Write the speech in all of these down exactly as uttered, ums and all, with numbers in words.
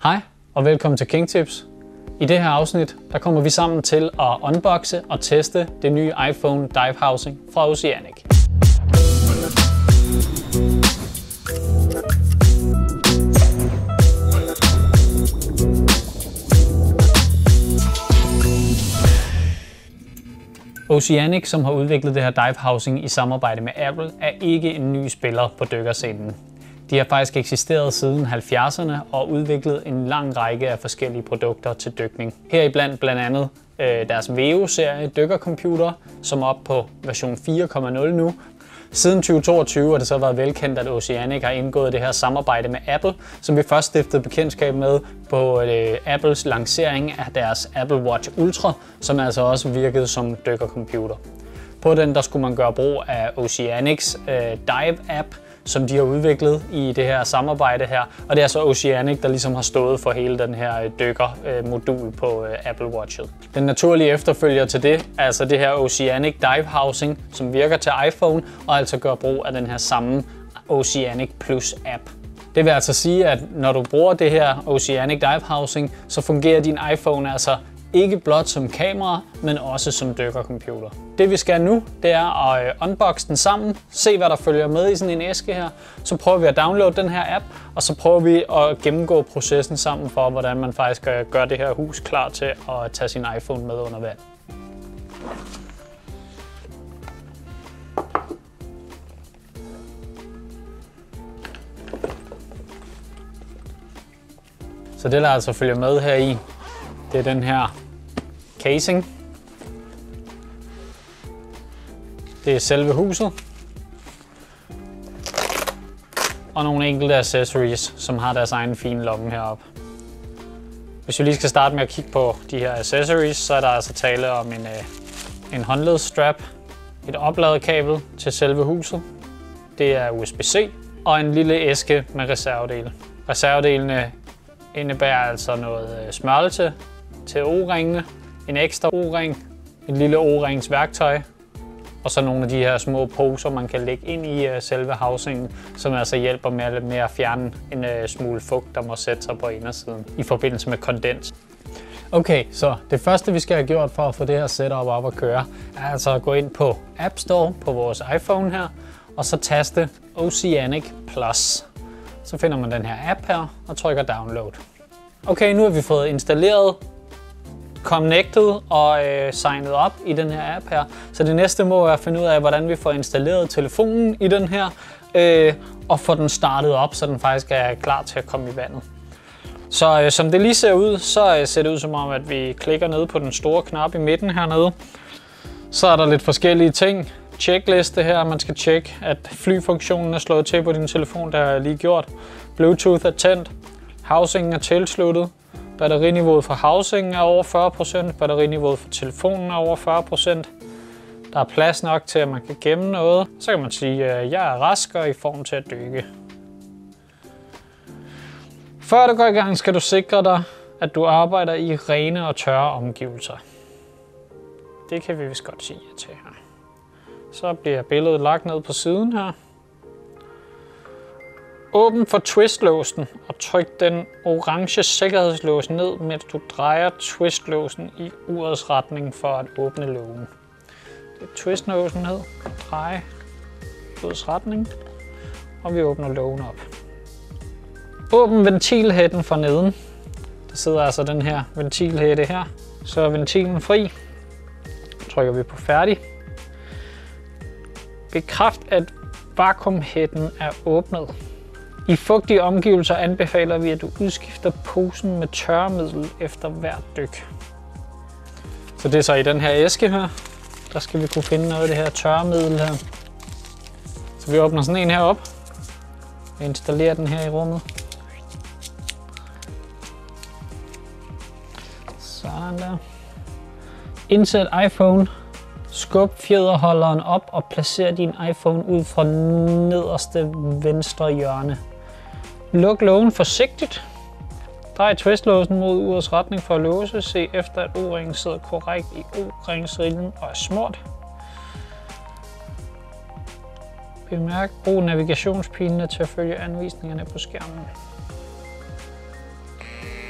Hej og velkommen til King Tips. I det her afsnit der kommer vi sammen til at unboxe og teste det nye iPhone Dive Housing fra Oceanic. Oceanic, som har udviklet det her Dive Housing i samarbejde med Apple, er ikke en ny spiller på dykkerscenen. De har faktisk eksisteret siden halvfjerdserne og udviklet en lang række af forskellige produkter til dykning. Heriblandt blandt andet øh, deres Veo-serie dykkercomputer, som er oppe på version fire punkt nul nu. Siden tyve toogtyve har det så været velkendt, at Oceanic har indgået det her samarbejde med Apple, som vi først stiftede bekendtskab med på øh, Apples lancering af deres Apple Watch Ultra, som altså også virkede som dykkercomputer. På den der skulle man gøre brug af Oceanics øh, Dive-app, som de har udviklet i det her samarbejde her. Og det er så Oceanic, der ligesom har stået for hele den her dykkermodul på Apple Watchet. Den naturlige efterfølger til det er altså det her Oceanic Dive Housing, som virker til iPhone og altså gør brug af den her samme Oceanic Plus app. Det vil altså sige, at når du bruger det her Oceanic Dive Housing, så fungerer din iPhone altså ikke blot som kamera, men også som dykkercomputer. Det vi skal nu, det er at unboxe den sammen, se hvad der følger med i sådan en æske her. Så prøver vi at downloade den her app, og så prøver vi at gennemgå processen sammen for, hvordan man faktisk gør det her hus klar til at tage sin iPhone med under vand. Så det der altså følger med her i, det er den her casing. Det er selve huset. Og nogle enkelte accessories, som har deres egen fine lomme heroppe. Hvis vi lige skal starte med at kigge på de her accessories, så er der altså tale om en, en håndledsstrap, et opladekabel til selve huset. Det er U S B C og en lille æske med reservedele. Reservedelene indebærer altså noget smørelse til O-ringene, en ekstra O-ring, en lille O-rings værktøj, og så nogle af de her små poser, man kan lægge ind i selve housingen, som altså hjælper med, med at fjerne en smule fugt, der må sætte sig på indersiden i forbindelse med kondens. Okay, så det første vi skal have gjort for at få det her setup op at køre, er altså at gå ind på App Store på vores iPhone her, og så taste Oceanic Plus. Så finder man den her app her og trykker download. Okay, nu har vi fået installeret, connected og øh, signet op i den her app her. Så det næste må være at finde ud af, hvordan vi får installeret telefonen i den her, øh, og få den startet op, så den faktisk er klar til at komme i vandet. Så øh, som det lige ser ud, så øh, ser det ud som om, at vi klikker ned på den store knap i midten hernede. Så er der lidt forskellige ting. Checkliste her, man skal tjekke, at flyfunktionen er slået til på din telefon, der har jeg lige gjort. Bluetooth er tændt. Housingen er tilsluttet. Batteriniveauet for housingen er over fyrre procent. Batteriniveauet for telefonen er over fyrre procent. Der er plads nok til, at man kan gemme noget. Så kan man sige, at jeg er rask og i form til at dykke. Før du går i gang, skal du sikre dig, at du arbejder i rene og tørre omgivelser. Det kan vi vist godt sige ja til her. Så bliver billedet lagt ned på siden her. Åbn for twistlåsen og tryk den orange sikkerhedslås ned, mens du drejer twistlåsen i urets retning for at åbne lågen. Det er twistlåsen ned, drej urets retning, og vi åbner lågen op. Åbn ventilhætten for neden. Der sidder altså den her ventilhætte her. Så er ventilen fri. Så trykker vi på færdig. Bekræft, at vakuumhætten er åbnet. I fugtige omgivelser anbefaler vi, at du udskifter posen med tørremiddel efter hvert dyk. Så det er så i den her æske her. Der skal vi kunne finde noget af det her tørremiddel her. Så vi åbner sådan en her op. Vi installerer den her i rummet. Sådan der. Indsæt iPhone. Skub fjederholderen op og placer din iPhone ud fra nederste venstre hjørne. Luk lågen forsigtigt. Drej twistlåsen mod urets retning for at låse. Se efter at O-ringen sidder korrekt i O-ringsrillen og er smurt. Bemærk, brug navigationspilene til at følge anvisningerne på skærmen.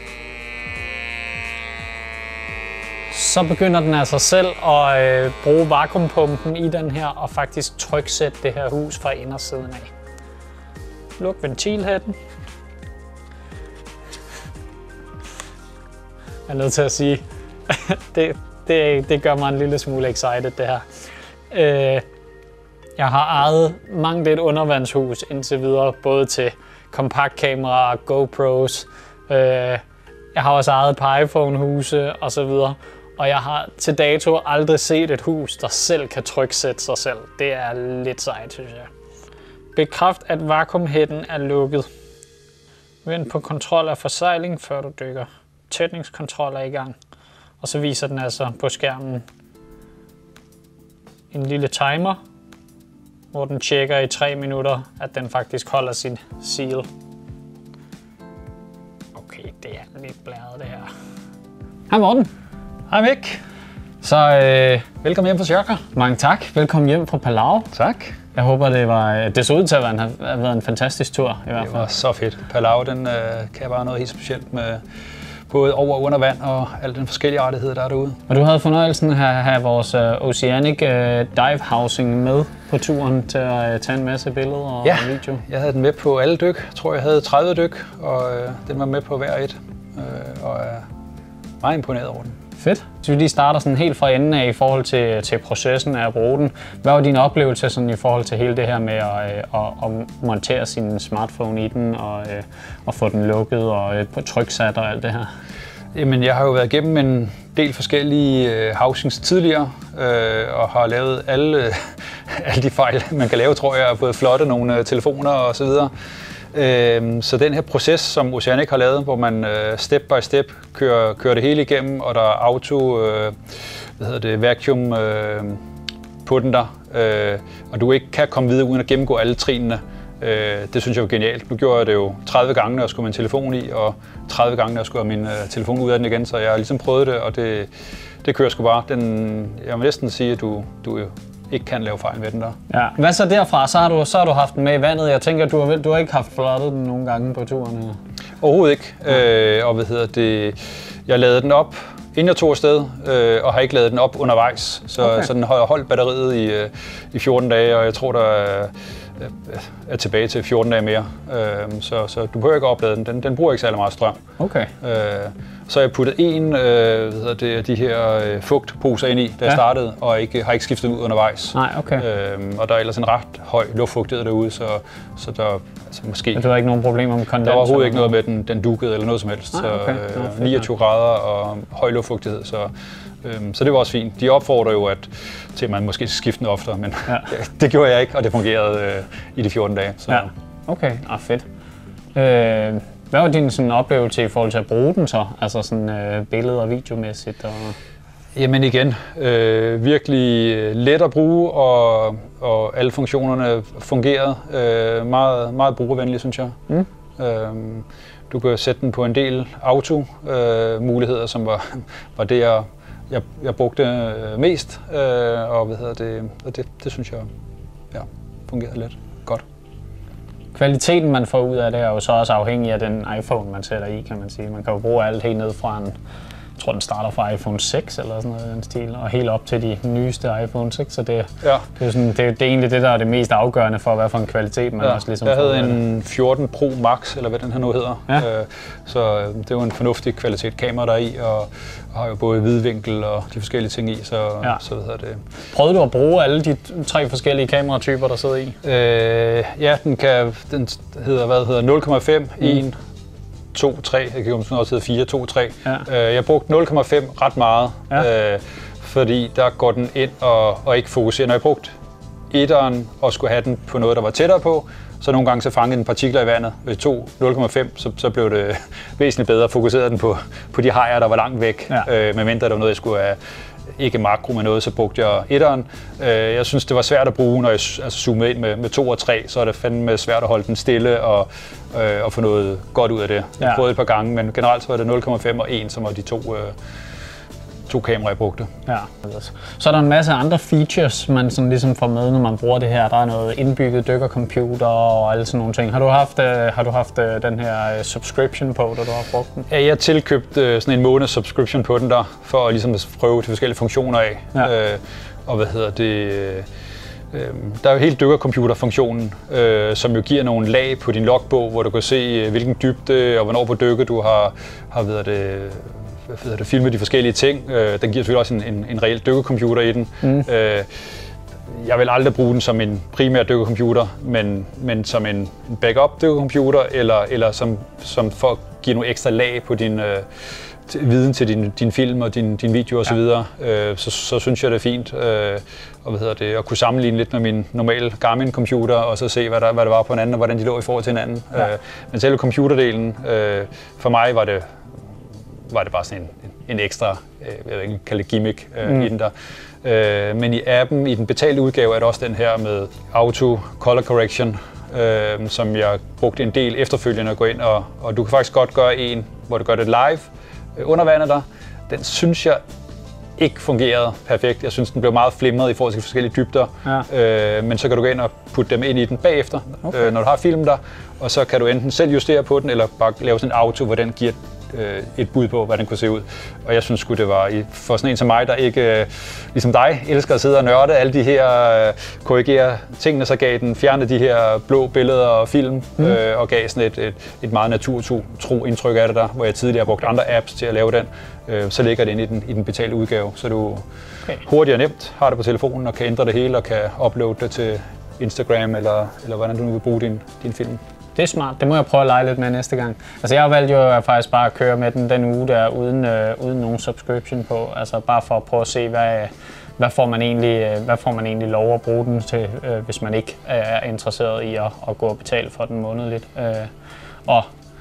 så begynder den af sig selv at øh, bruge vakuumpumpen i den her og faktisk tryksætte det her hus fra indersiden af. Luk ventilhætten. Jeg er nødt til at sige, det, det, det gør mig en lille smule excited det her. Øh, jeg har ejet mange lidt undervandshus indtil videre, både til kompaktkameraer, GoPros. Øh, jeg har også ejet et par iPhone-huse og så videre. Og jeg har til dato aldrig set et hus, der selv kan tryksætte sig selv. Det er lidt sejt, synes jeg. Bekræft, at vakuumhætten er lukket. Vend på kontrol af forsejling, før du dykker. Tætningskontrol er i gang. Og så viser den altså på skærmen en lille timer, hvor den tjekker i tre minutter, at den faktisk holder sin seal. Okay, det er lidt blæret det her. Hej Morten. Hej Mik. Så øh, velkommen hjem fra Sjørker. Mange tak. Velkommen hjem fra Palau. Tak. Jeg håber, det var det så ud til at være en, have været en fantastisk tur i hvert fald. Det var så fedt. Palau, den øh, kan bare noget helt specielt med både over og under vand og al den forskellige artighed, der er derude. Og du havde fornøjelsen af at have vores uh, Oceanic uh, Dive Housing med på turen til at uh, tage en masse billeder og ja, video. Jeg havde den med på alle dyk. Jeg tror, jeg havde tredive dyk, og øh, den var med på hver et. Øh, og er meget imponeret over den. Fedt. Så vi lige starter sådan helt fra enden af i forhold til, til processen af at bruge den. Hvad var din oplevelse sådan i forhold til hele det her med at, at, at montere sin smartphone i den og at få den lukket og tryksat og alt det her? Jamen, jeg har jo været igennem en del forskellige uh, housings tidligere uh, og har lavet alle, alle de fejl, man kan lave, tror jeg. Jeg har fået flotte nogle uh, telefoner og så videre. Så den her proces, som Oceanic har lavet, hvor man step by step kører, kører det hele igennem, og der er auto, hvad hedder det, vacuum på den der, og du ikke kan komme videre uden at gennemgå alle trinene, det synes jeg er genialt. Nu gjorde jeg det jo tredive gange, når jeg skulle have min telefon i, og tredive gange, når jeg skulle have min telefon ud af den igen, så jeg har ligesom prøvet det, og det, det kører sgu bare. Den, jeg må næsten sige, at du, du ikke kan lave fejl med den der. Ja. Hvad så derfra? Så har, du, så har du haft den med i vandet. Jeg tænker, du har, du har ikke haft flottet den nogle gange på turen her? Overhovedet ikke. Ja. Øh, og hvad hedder det? Jeg lavede den op, inden jeg tog afsted, øh, og har ikke lavet den op undervejs. Så, okay. så den har holdt batteriet i, i fjorten dage, og jeg tror, der er, er tilbage til fjorten dage mere. Øh, så, så du behøver ikke oplade den. den. Den bruger ikke særlig meget strøm. Okay. Øh, Så har jeg puttet en øh, hvad hedder det, de her øh, fugtposer ind i, da jeg ja. startede, og ikke, har ikke skiftet ud undervejs. Nej, okay. Øhm, og der er ellers en ret høj luftfugtighed derude, så, så der altså måske... Men du har ikke nogen problemer med kondens? Der var overhovedet ikke noget med den, den dukkede eller noget som helst. Nej, okay. Så øh, niogtyve grader og høj luftfugtighed, så, øhm, så det var også fint. De opfordrer jo at, til, at man måske skal skifte den oftere, men ja. det gjorde jeg ikke, og det fungerede øh, i de fjorten dage. Så. Ja, okay. Ah, fedt. Øh... Hvad var din sådan, oplevelse i forhold til at bruge den så? Altså sådan øh, billeder og videomæssigt? Og... Jamen igen, øh, virkelig let at bruge, og, og alle funktionerne fungerede øh, meget, meget brugervenligt, synes jeg. Mm. Øh, du kan sætte den på en del auto-muligheder, øh, som var, var det, jeg, jeg, jeg brugte mest. Øh, og hvad hedder det, og det, det synes jeg ja, fungerede let godt. Kvaliteten, man får ud af det, er jo så også afhængig af den iPhone, man sætter i, kan man sige. Man kan jo bruge alt helt ned fra en, jeg tror, den starter fra iPhone seks eller sådan noget i den stil, og helt op til de nyeste iPhone seks, så det, ja. det, er, sådan, det, det er egentlig det, der er det mest afgørende for, hvad for en kvalitet man ja. også ligesom jeg får. Jeg havde en fjorten Pro Max, eller hvad den her nu hedder, ja. øh, så det var en fornuftig kvalitet kamera der er i, og, og har jo både vidvinkel og de forskellige ting i, så, ja. så hvad hedder det. Prøvede du at bruge alle de tre forskellige kameratyper, der sidder i? Øh, ja, den kan, den hedder, hvad hedder, nul komma fem, mm. en, to, tre, jeg kan måske også hedde fire, to, tre. Ja. Jeg brugte nul komma fem ret meget, ja. øh, fordi der går den ind og, og ikke fokuserer. Når jeg brugte etteren og skulle have den på noget, der var tættere på, så nogle gange så fangede den partikler i vandet. Hvis jeg tog nul komma fem, så, så blev det væsentligt bedre. Fokuserede den på, på de hajer, der var langt væk, ja. øh, medmindre der var noget, jeg skulle have. Ikke makro med noget, så brugte jeg etteren. Jeg synes, det var svært at bruge, når jeg altså, zoomede ind med, med to og tre, så er det fandme svært at holde den stille og, øh, og få noget godt ud af det. Jeg ja. prøvede et par gange, men generelt så var det nul komma fem og en, som var de to, øh, to kameraer, jeg brugte. Ja. Så er der en masse andre features, man sådan ligesom får med, når man bruger det her. Der er noget indbygget dykkercomputer og alle sådan nogle ting. Har du haft, uh, har du haft uh, den her uh, subscription på, da du har brugt den? Ja, jeg tilkøbte uh, sådan en måneds subscription på den der, for at ligesom prøve de forskellige funktioner af. Ja. Uh, og hvad hedder det... Uh, Der er jo hele dykkercomputerfunktionen, øh, som jo giver nogle lag på din logbog, hvor du kan se, hvilken dybde og hvornår på dykket du har, har ved det, hvad hedder det, filmet de forskellige ting. Øh, den giver selvfølgelig også en, en, en reel dykkercomputer i den. Mm. Øh, jeg vil aldrig bruge den som en primær dykkercomputer, men, men som en backup dykkercomputer, eller, eller som, som for at give nogle ekstra lag på din øh, viden til din, din film og din, din video osv., ja. øh, så, så synes jeg, det er fint øh, og hvad hedder det, at kunne sammenligne lidt med min normale Garmin-computer, og så se, hvad der, hvad der var på en anden, og hvordan de lå i forhold til hinanden. Ja. Øh, men selve computerdelen, øh, for mig var det, var det bare sådan en, en ekstra, øh, jeg ved ikke, kalde det gimmick øh, mm. i den der. Øh, men i appen, i den betalte udgave, er der også den her med Auto Color Correction, øh, som jeg brugte en del efterfølgende at gå ind, og, og du kan faktisk godt gøre en, hvor du gør det live, under vandet der. Den synes jeg ikke fungerede perfekt. Jeg synes, den blev meget flimret i forhold til forskellige dybder. Ja. Øh, men så kan du gå ind og putte dem ind i den bagefter, okay. øh, når du har filmen der. Og så kan du enten selv justere på den, eller bare lave sådan en auto, hvor den giver øh, et bud på, hvad den kunne se ud. Og jeg synes sgu, det var for sådan en som mig, der ikke, øh, ligesom dig, elsker at sidde og nørde alle de her, øh, korrigere tingene, så gav den fjerne de her blå billeder og film, mm. øh, og gav sådan et, et, et meget naturtro indtryk af det der, hvor jeg tidligere har brugt andre apps til at lave den. Øh, så ligger det inde i den, i den betalte udgave, så du okay. hurtigt og nemt har det på telefonen og kan ændre det hele og kan uploade det til Instagram, eller, eller hvordan du nu vil bruge din, din film. Det er smart. Det må jeg prøve at lege lidt med næste gang. Altså jeg har valgt jo faktisk bare at køre med den den uge der, uden, øh, uden nogen subscription på. Altså bare for at prøve at se, hvad, hvad, får, man egentlig, hvad får man egentlig lov at bruge den til, øh, hvis man ikke er interesseret i at, at gå og betale for den månedligt. Øh, og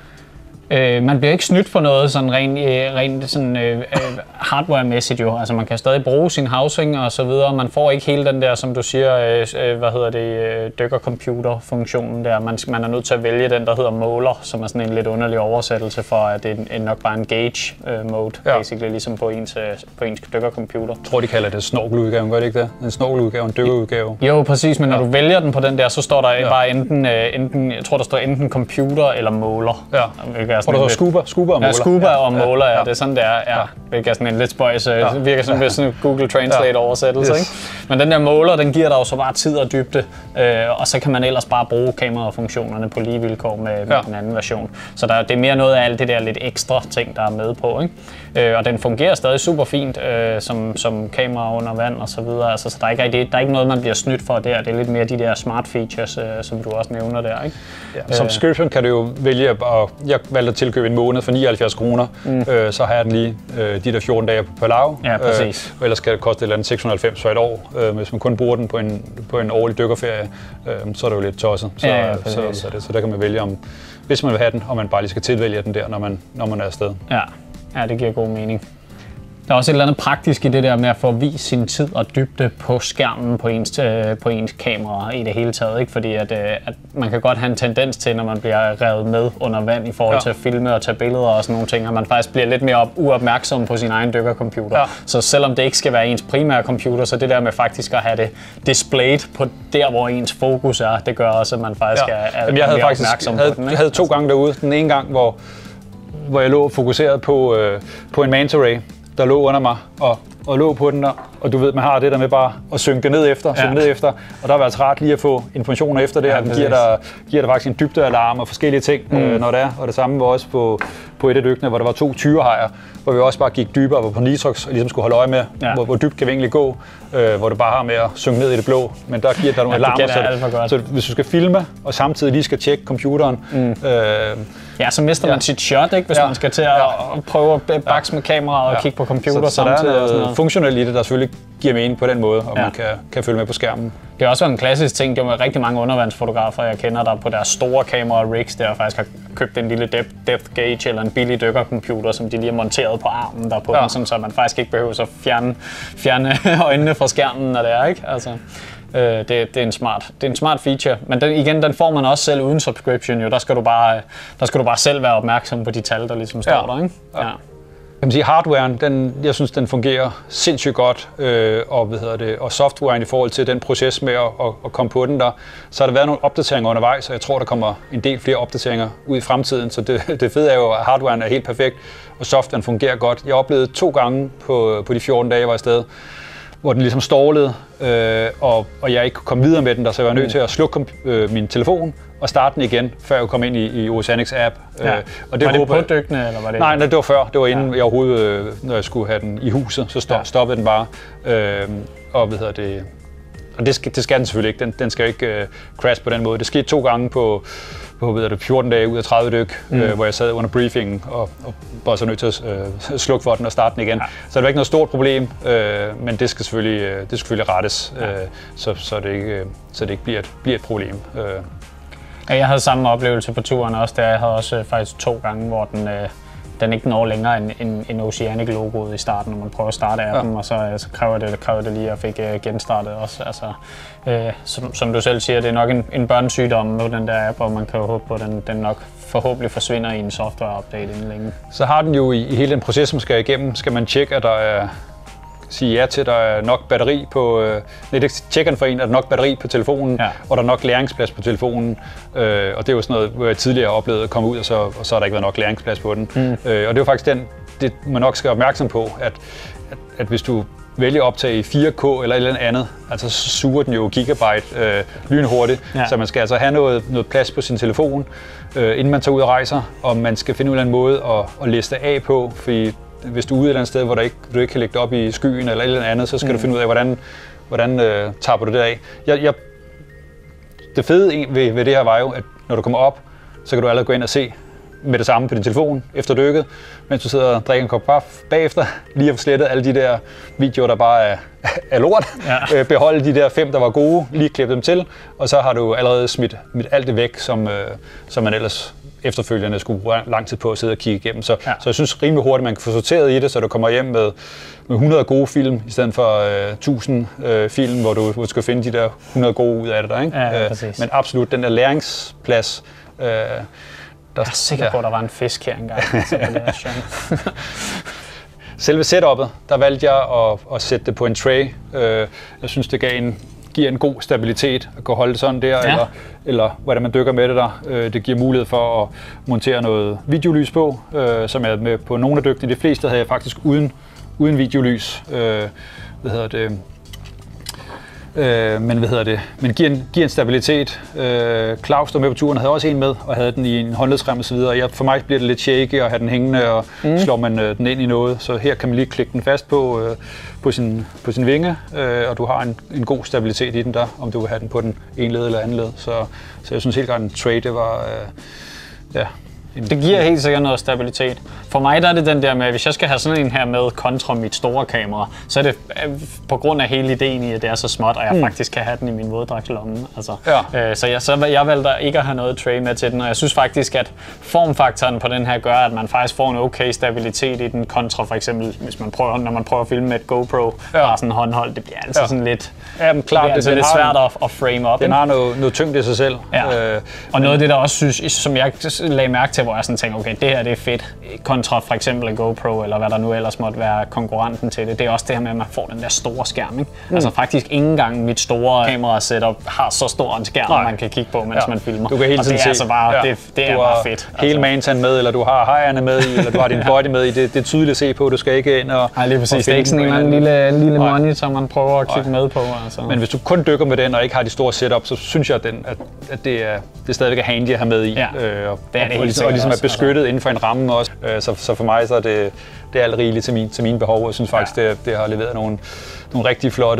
Øh, man bliver ikke snydt for noget sådan rent, øh, rent sådan, øh, hardware-mæssigt jo. Altså man kan stadig bruge sin housing og så videre. Man får ikke hele den der, som du siger, øh, hvad hedder det, øh, dykkercomputer-funktionen der. Man, man er nødt til at vælge den, der hedder måler, som er sådan en lidt underlig oversættelse for, at det er nok bare en gauge-mode, ja. basically, ligesom på ens, på ens dykkercomputer. Jeg tror, de kalder det snorkeludgaven, gør det ikke det? En snorkeludgave, en dykkerudgave. Jo, præcis, men når ja. du vælger den på den der, så står der ja. bare enten, øh, enten, jeg tror, der står enten computer eller måler. Ja. Hvor der står scuba, scuba og måler. Ja, scuba og ja, måler, ja. ja. Det er sådan, det er. Ja. Hvilket er sådan en lidt spøjs, ja. det virker som sådan en Google Translate oversættelse, yes. ikke? Men den der måler, den giver dig jo så bare tid og dybde, øh, og så kan man ellers bare bruge kamerafunktionerne på lige vilkår med, med ja. den anden version. Så der, det er mere noget af alt det der lidt ekstra ting, der er med på, ikke? Øh, og den fungerer stadig super fint øh, som, som kamera under vand og så videre. Altså, så der er, ikke, der er ikke noget, man bliver snydt for der. Det er lidt mere de der smart features, øh, som du også nævner der, ikke? Ja, subscription kan du jo vælge, og jeg valgte at tilkøbe en måned for nioghalvfjerds kroner, mm. øh, så har jeg den lige øh, de der fjorten dage på Palau. Ja, præcis. Øh, og ellers kan det koste et eller andet seks hundrede og halvfems for et år. Øh, hvis man kun bruger den på en, på en årlig dykkerferie, øh, så er det jo lidt tosset. Så, ja, ja, så, så, det, så der kan man vælge, om, hvis man vil have den, og man bare lige skal tilvælge den der, når man, når man er afsted. Ja. ja, det giver god mening. Der er også et eller andet praktisk i det der med at få vist sin tid og dybde på skærmen på ens, øh, på ens kamera i det hele taget, ikke? Fordi at, øh, at man kan godt have en tendens til, når man bliver revet med under vand i forhold ja. til at filme og tage billeder og sådan nogle ting, at man faktisk bliver lidt mere op, uopmærksom på sin egen dykkercomputer. Ja. Så selvom det ikke skal være ens primære computer, så det der med faktisk at have det displayed på der, hvor ens fokus er, det gør også, at man faktisk ja. er, er Jamen, jeg havde mere faktisk, opmærksom havde, på den. Ikke? Jeg havde to gange derude. Den ene gang, hvor, hvor jeg lå fokuseret på, øh, på en manta ray, der lå under mig, og, og lå på den der, og du ved, man har det der med bare at synke ned efter, synke ja. ned efter, og der var altså rart lige at få informationer efter det, ja, den giver dig, giver dig faktisk en dybdealarm og forskellige ting, mm. øh, når det er, og det samme var også på, på et af dykkene, hvor der var to tyrehajer, hvor vi også bare gik dybere, hvor på nitrox og ligesom skulle holde øje med, ja. hvor, hvor dybt kan vi egentlig gå, øh, hvor du bare har med at synke ned i det blå, men der giver dig nogle ja, alarmer, så, så hvis du skal filme, og samtidig lige skal tjekke computeren, mm. øh, ja, så mister man ja. sit shot, ikke, hvis ja. man skal til at ja. prøve at bakse med kameraet og ja. kigge på computer så, samtidig. Så der er noget funktionelt i det, der selvfølgelig giver mening på den måde, og ja. man kan, kan følge med på skærmen. Det er også en klassisk ting, det er med rigtig mange undervandsfotografer, jeg kender, der på deres store kamera rigs, der faktisk har købt en lille depth, depth gauge eller en billig dykkercomputer, som de lige har monteret på armen der på ja. den, sådan, så man faktisk ikke behøver at fjerne, fjerne øjnene fra skærmen, når det er, ikke? Altså. Det, det, er en smart, det er en smart feature, men den, igen, den får man også selv uden subscription. Jo. Der, skal du bare, der skal du bare selv være opmærksom på de tal, der ligesom står ja. der. Ikke? Ja. kan man sige, hardwaren, den, jeg synes, den fungerer sindssygt godt, øh, og, hvad hedder det, og softwaren i forhold til den proces med at, at, at komme på den der, så har der været nogle opdateringer undervejs, og jeg tror, der kommer en del flere opdateringer ud i fremtiden, så det, det fede er jo, at hardwaren er helt perfekt, og softwaren fungerer godt. Jeg oplevede to gange på, på de fjorten dage, jeg var afsted, hvor den ligesom stallede, øh, og, og jeg ikke kunne komme videre med den der, så jeg var nødt til at slukke øh, min telefon og starte den igen, før jeg kom ind i, i Oceanics app. Ja. Øh, og det var det håber, på dykkene, eller var det? Nej, nej, det var før. Det var inden ja. jeg overhovedet, øh, når jeg skulle have den i huset, så stop, ja. stoppede den bare. Øh, og hvad hedder det? Og det skal, det skal den selvfølgelig ikke. Den, den skal ikke øh, crash på den måde. Det skete to gange på, på hvad det, fjorten dage ud af tredive dyk, mm. øh, hvor jeg sad under briefingen og, og var så nødt til at øh, slukke for den og starte den igen. Ja. Så det var ikke noget stort problem, øh, men det skal selvfølgelig, øh, det skal selvfølgelig rettes, ja. øh, så, så, det ikke, øh, så det ikke bliver et, bliver et problem. Øh. Ja, jeg havde samme oplevelse på turen også, der jeg havde også øh, faktisk to gange, hvor den, øh, den ikke når længere end, end, end Oceanic-logoet i starten, når man prøver at starte appen, ja. og så, øh, så kræver det, kræver det lige, at jeg fik øh, genstartet også. Altså, øh, som, som du selv siger, det er nok en, en børnesygdom med den der app, og man kan jo håbe på, at den, den nok forhåbentlig forsvinder i en software-update inden længe. Så har den jo i, i hele den proces, man skal igennem, skal man tjekke, at der er sige ja til, at der er nok batteri på... Øh, nej, det tjekker den for en, at der er nok batteri på telefonen, ja. og der er nok læringsplads på telefonen. Øh, og det er jo sådan noget, hvor jeg tidligere har oplevet at komme ud, og så, og så har der ikke været nok læringsplads på den. Mm. Øh, og det er jo faktisk den, det man nok skal være opmærksom på, at, at, at hvis du vælger at optage i fire K eller et eller andet, altså så suger den jo gigabyte øh, lynhurtigt, ja. så man skal altså have noget, noget plads på sin telefon, øh, inden man tager ud og rejser, og man skal finde en eller anden måde at, at liste af på, fordi hvis du er ude et eller andet sted, hvor der ikke, du ikke kan lægge det op i skyen eller et eller andet, så skal mm. du finde ud af, hvordan, hvordan øh, tapper du det af. Jeg, jeg, det fede ved, ved det her var jo, at når du kommer op, så kan du allerede gå ind og se med det samme på din telefon efter dykket, mens du sidder og drikker en kop kaffe bagefter, lige at få slettet alle de der videoer, der bare er, er lort. Ja. Øh, beholde de der fem, der var gode, lige klippe dem til, og så har du allerede smidt, smidt alt det væk, som, øh, som man ellers efterfølgende skulle bruge lang tid på at sidde og kigge igennem. Så, ja. så jeg synes rimelig hurtigt, man kan få sorteret i det, så du kommer hjem med, med hundrede gode film, i stedet for øh, tusind øh, film, hvor du, hvor du skal finde de der hundrede gode ud af det der. Ikke? Ja, øh, men absolut, den der læringsplads, øh, der, jeg er sikker på, at der var en fisk her engang. Så det er Selve setup'et, der valgte jeg at, at sætte det på en tray. Øh, jeg synes, det gav en, giver en god stabilitet at kunne holde det sådan der, ja. eller, eller hvordan man dykker med det der. Øh, det giver mulighed for at montere noget videolys på, øh, som er med på nogle af dykkene. De fleste havde jeg faktisk uden, uden videolys. Øh, hvad hedder det? Øh, men hvad hedder det? Men giver en, giver en stabilitet. Øh, Claus, der med på turen, havde også en med, og havde den i en håndledsrem og så videre. Jeg, for mig bliver det lidt shaky at have den hængende, og mm. slår man øh, den ind i noget. Så her kan man lige klikke den fast på, øh, på, sin, på sin vinge, øh, og du har en, en god stabilitet i den der, om du vil have den på den ene led eller anden led. Så, så jeg synes helt klart, en tray, det var... Øh, ja. Det giver helt sikkert noget stabilitet. For mig der er det den der med, at hvis jeg skal have sådan en her med kontra mit store kamera, så er det på grund af hele ideen i, at det er så småt, og jeg mm. faktisk kan have den i min våddragtslomme. Altså, ja. øh, så, jeg, så jeg valgte ikke at have noget tray med til den, og jeg synes faktisk, at formfaktoren på den her gør, at man faktisk får en okay stabilitet i den kontra for eksempel, hvis man prøver, når man prøver at filme med et GoPro, ja. bare sådan håndholdt, det bliver altså ja. sådan lidt, ja, men klart, det er altså det, lidt svært at, at frame op. Den har noget, noget tyngde i sig selv. Ja. Øh, og noget af det, der også synes, som jeg lagde mærke til, hvor jeg sådan tænker, okay, det her det er fedt, kontra for eksempel en GoPro, eller hvad der nu ellers måtte være konkurrenten til det. Det er også det her med, at man får den der store skærm, ikke? Mm. Altså faktisk ikke engang mit store kamera-setup har så stor en skærm, man kan kigge på, mens ja. man filmer. Du kan hele tiden og det er altså bare, ja. det, det er bare fedt. Hele altså. Mantan med, eller du har hejerne med i, eller du har din body med i. Det, det er tydeligt at se på, du skal ikke ind og... Nej, lige præcis. Det er ikke sådan en lille, lille monitor, man prøver at kigge med på. Altså. Men hvis du kun dykker med den, og ikke har de store setup, så synes jeg, at, den, at, at det, er, det er stadigvæk er handy at have med i. Ja. Øh, og, det er det og, ligesom, og ligesom er beskyttet altså. inden for en ramme også. Øh, så, så for mig så er det, det er alt rigeligt til, min, til mine behov. Jeg synes faktisk, ja. det, det har leveret nogle, nogle rigtig flotte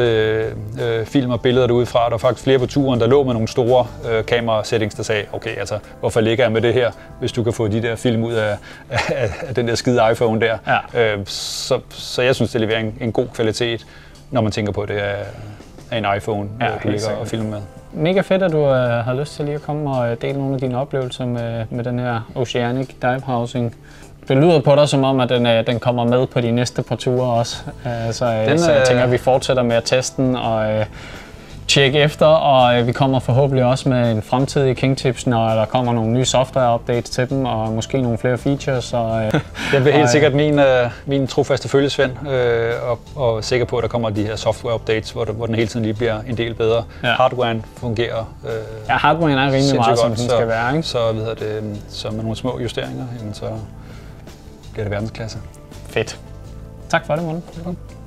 øh, film og billeder derudefra. Der var faktisk flere på turen, der lå med nogle store øh, kamera-settings, der sagde, okay, altså, hvorfor ligger jeg med det her, hvis du kan få de der film ud af, af, af den der skide iPhone der. Ja. Øh, så, så jeg synes, det leverer en, en god kvalitet, når man tænker på, at det er, er en iPhone, ja, du ligger og filmer med. Mega fedt, at du øh, har lyst til lige at komme og dele nogle af dine oplevelser med, med den her Oceanic Dive Housing. Det lyder på dig som om, at den, øh, den kommer med på de næste par ture også. Øh, så, øh, den, så jeg tænker, at vi fortsætter med at teste den. Og, øh, tjekke efter, og øh, vi kommer forhåbentlig også med en fremtidig Kingtips, når der kommer nogle nye software-updates til dem, og måske nogle flere features. Og, øh, det bliver helt sikkert min, øh, min trofaste følgesvend, øh, og, og sikker på, at der kommer de her software-updates, hvor, hvor den hele tiden lige bliver en del bedre. Ja. Hardwaren fungerer øh, ja, hardwaren er rimelig meget, som den så, skal være. Ikke? Så, ved det, så med nogle små justeringer, jamen, så bliver det verdensklasse. Fedt. Tak for det, Morten.